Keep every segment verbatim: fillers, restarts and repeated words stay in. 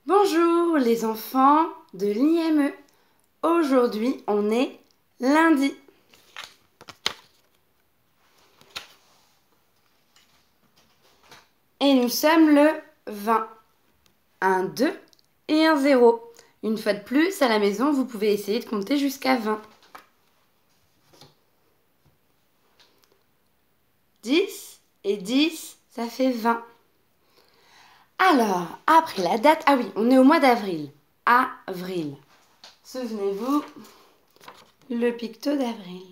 Bonjour les enfants de l'I M E. Aujourd'hui, on est lundi. Et nous sommes le vingt. Un deux et un zéro. Une fois de plus, à la maison, vous pouvez essayer de compter jusqu'à vingt. dix et dix, ça fait vingt. Alors, après la date... Ah oui, on est au mois d'avril. Avril. Souvenez-vous, le picto d'avril.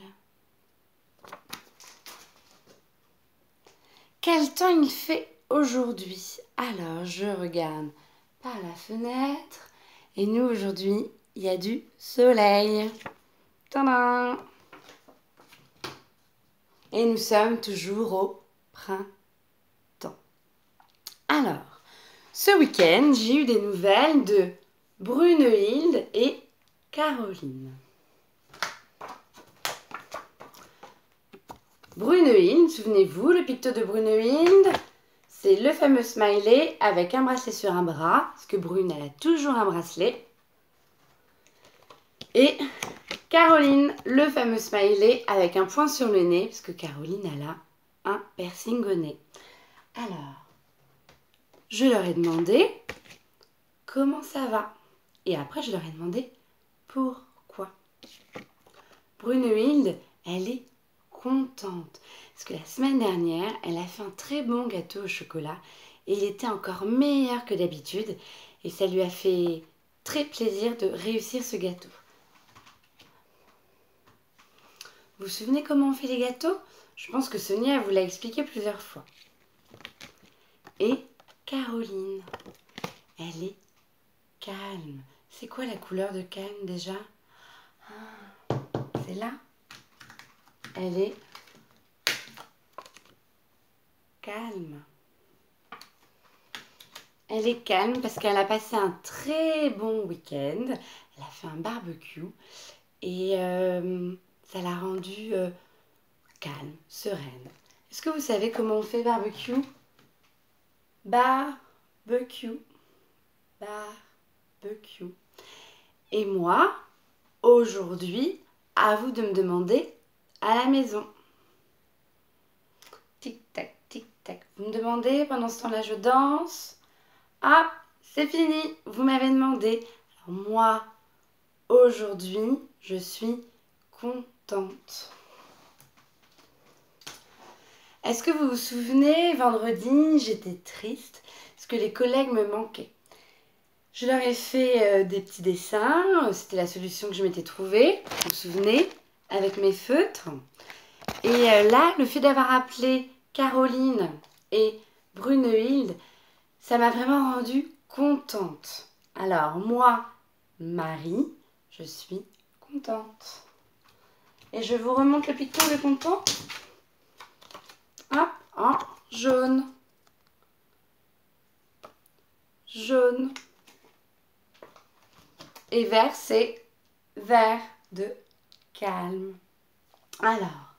Quel temps il fait aujourd'hui? Alors, je regarde par la fenêtre. Et nous, aujourd'hui, il y a du soleil. Tadam! Et nous sommes toujours au printemps. Alors, ce week-end, j'ai eu des nouvelles de Brunehilde et Caroline. Brunehilde, souvenez-vous, le picto de Brunehilde, c'est le fameux smiley avec un bracelet sur un bras, parce que Brune, elle a toujours un bracelet. Et Caroline, le fameux smiley avec un point sur le nez, parce que Caroline, elle a un piercing au nez. Alors, je leur ai demandé comment ça va. Et après, je leur ai demandé pourquoi. Brunehilde, elle est contente. Parce que la semaine dernière, elle a fait un très bon gâteau au chocolat. Et il était encore meilleur que d'habitude. Et ça lui a fait très plaisir de réussir ce gâteau. Vous vous souvenez comment on fait les gâteaux? Je pense que Sonia vous l'a expliqué plusieurs fois. Et Caroline, elle est calme. C'est quoi la couleur de calme déjà? Ah, c'est là. Elle est calme. Elle est calme parce qu'elle a passé un très bon week-end. Elle a fait un barbecue et euh, ça l'a rendue euh, calme, sereine. Est-ce que vous savez comment on fait barbecue? Barbecue. Barbecue. Et moi, aujourd'hui, à vous de me demander à la maison. Tic-tac, tic-tac. Vous me demandez, pendant ce temps-là, je danse. Ah, c'est fini, vous m'avez demandé. Alors moi, aujourd'hui, je suis contente. Est-ce que vous vous souvenez, vendredi, j'étais triste parce que les collègues me manquaient. Je leur ai fait euh, des petits dessins, c'était la solution que je m'étais trouvée, vous vous souvenez, avec mes feutres. Et euh, là, le fait d'avoir appelé Caroline et Brunehilde, ça m'a vraiment rendue contente. Alors moi, Marie, je suis contente. Et je vous remonte le picto de content. Hop, en jaune. Jaune. Et vert, c'est vert de calme. Alors,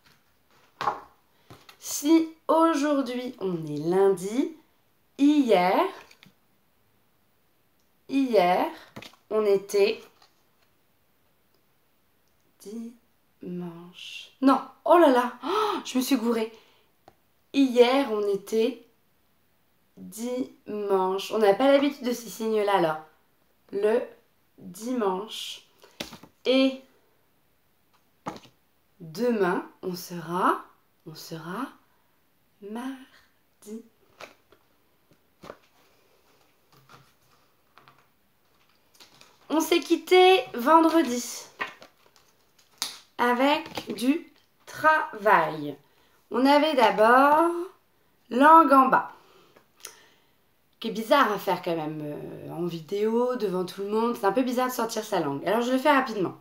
si aujourd'hui on est lundi, hier, hier, on était dimanche. Non, oh là là, oh, je me suis gourée. Hier, on était dimanche. On n'a pas l'habitude de ces signes-là, alors. Le dimanche. Et demain, on sera, on sera mardi. On s'est quitté vendredi avec du travail. On avait d'abord langue en bas, qui est bizarre à faire quand même euh, en vidéo, devant tout le monde. C'est un peu bizarre de sortir sa langue. Alors je le fais rapidement.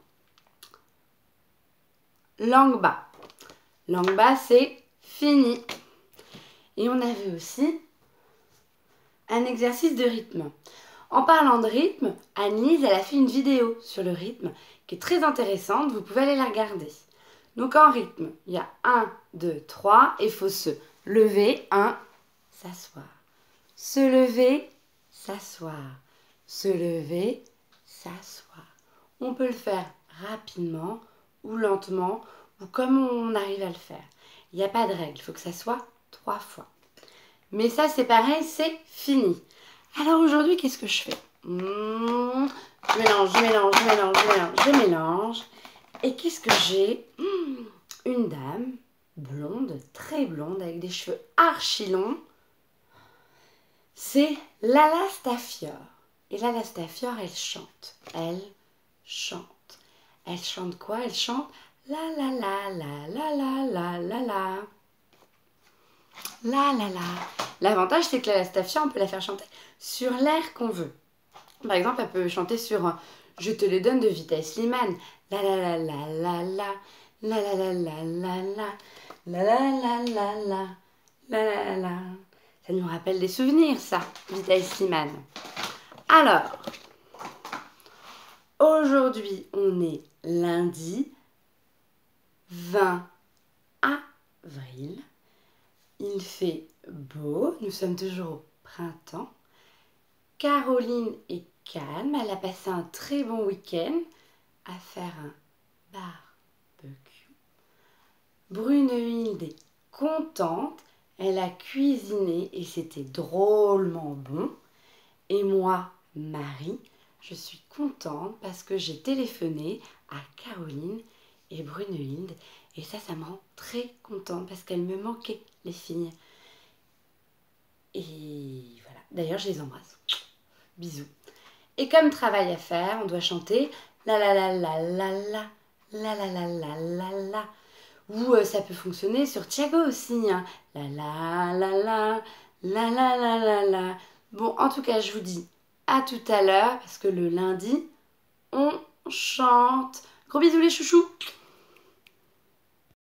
Langue bas. Langue bas, c'est fini. Et on avait aussi un exercice de rythme. En parlant de rythme, Anne-Lise, elle a fait une vidéo sur le rythme qui est très intéressante. Vous pouvez aller la regarder. Donc en rythme, il y a un, deux, trois. Et il faut se lever, un, s'asseoir. Se lever, s'asseoir. se lever, s'asseoir. On peut le faire rapidement ou lentement ou comme on arrive à le faire. Il n'y a pas de règle, il faut que ça soit trois fois. Mais ça, c'est pareil, c'est fini. Alors aujourd'hui, qu'est-ce que je fais? mmh, Je mélange, je mélange, je mélange, je mélange, je mélange. Et qu'est-ce que j'ai? mmh, Une dame blonde, très blonde, avec des cheveux archi longs. C'est Lala Stafior. Et Lala Stafior, elle chante. Elle chante. Elle chante quoi? Elle chante la la la la la la la la la. La la la. L'avantage, c'est que Lala Stafior, on peut la faire chanter sur l'air qu'on veut. Par exemple, elle peut chanter sur Je te les donne de Vitesse Slimane. La la la la la la. La la la la la la. La la la la la. La la la la. Ça nous rappelle des souvenirs, ça, Vitesse Slimane. Alors, aujourd'hui, on est lundi vingt avril. Il fait beau, nous sommes toujours au printemps. Caroline est calme, elle a passé un très bon week-end à faire un barbecue. Brunehilde est contente, elle a cuisiné et c'était drôlement bon. Et moi, Marie, je suis contente parce que j'ai téléphoné à Caroline et Brunehilde. Et ça, ça me rend très contente parce qu'elles me manquaient, les filles. Et voilà, d'ailleurs, je les embrasse. Bisous. Et comme travail à faire, on doit chanter la la la la la la, la la la la la la. Ou euh, ça peut fonctionner sur Thiago aussi, hein. La la la la, la la la la la. Bon, en tout cas, je vous dis à tout à l'heure parce que le lundi, on chante. Gros bisous les chouchous.